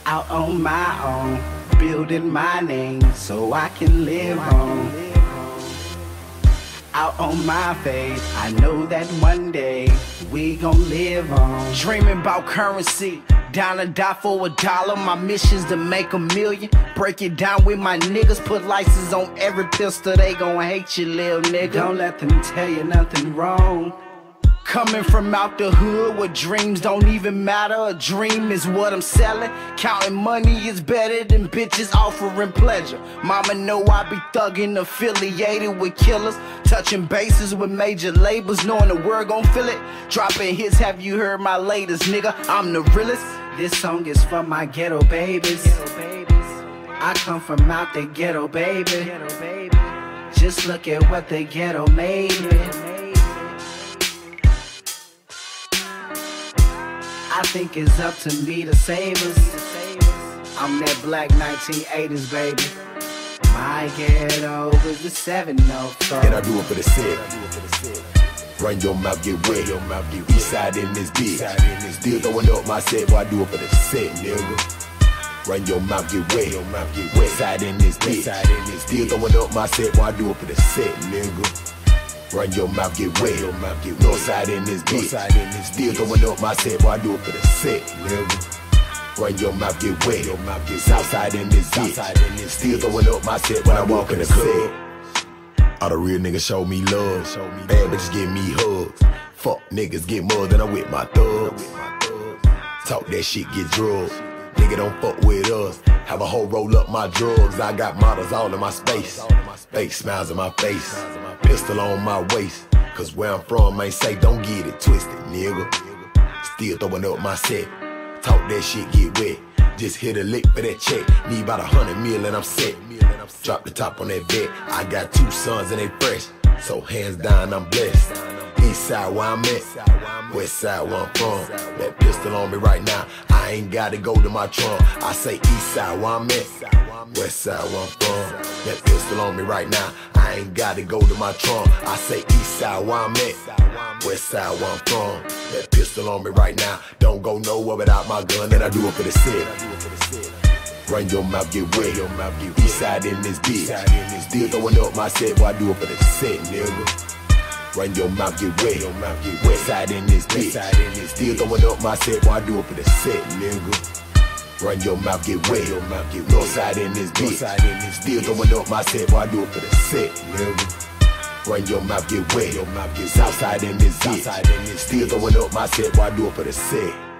Out on my own, building my name so I can live on. Out on my faith, I know that one day we gon' live on. Dreaming about currency, down to die for $1. My mission's to make $1 million. Break it down with my niggas, put license on every pistol. They gon' hate you, little nigga. Don't let them tell you nothing wrong. Coming from out the hood where dreams don't even matter. A dream is what I'm selling. Counting money is better than bitches offering pleasure. Mama know I be thugging, affiliated with killers. Touching bases with major labels, knowing the world gon' feel it. Dropping hits, have you heard my latest, nigga? I'm the realest. This song is for my ghetto babies. I come from out the ghetto, baby. Just look at what the ghetto made me. I think it's up to me to save us. I'm that black 1980s, baby. My ghetto is the 704. And I do it for the set. Run your mouth, get wet. East side in this bitch. Still throwing up my set, boy, I do it for the set, nigga. Run your mouth, get wet. West side in this bitch. Still throwing up my set, boy, I do it for the set, nigga. Run your mouth, get wet. North side in this bitch. Still throwing up my set, boy, I do it for the set, nigga. Run your mouth, get wet. South side in this bitch. Still throwing up my set when I walk in the club. All the real niggas show me love. Bad bitches give me hugs. Fuck niggas get more than I'm with my thugs. Talk that shit, get drugs. Nigga don't fuck with us. Have a hoe roll up my drugs. I got models all in my space. Fake smiles in my face. Pistol on my waist. Cause where I'm from ain't safe, don't get it twisted, nigga. Still throwing up my set. Talk that shit, get wet. Just hit a lick for that check. Need about 100 mil and I'm set. Drop the top on that vet. I got 2 sons and they fresh. So hands down, I'm blessed. East side where I'm at, west side where I'm from. That pistol on me right now, I ain't gotta go to my trunk. I say east side where I'm at, west side where I'm from. That pistol on me right now, I ain't gotta go to my trunk. I say east side where I'm at, west side where I'm from. That pistol on me right now, don't go nowhere without my gun. And I do it for the set. Run your mouth, get wet. East side in this bitch. Still throwing up my set, boy, I do it for the set, nigga. Run your mouth, get wet. West side in this bitch. Still throwing up my set, boy, I do it for the set, nigga. Run your mouth, get wet. North side in this bitch. Still throwing up my set, boy, I do it for the set, nigga. Run your mouth, get wet. South side in this bitch. Still throwing up my set, boy, I do it for the set.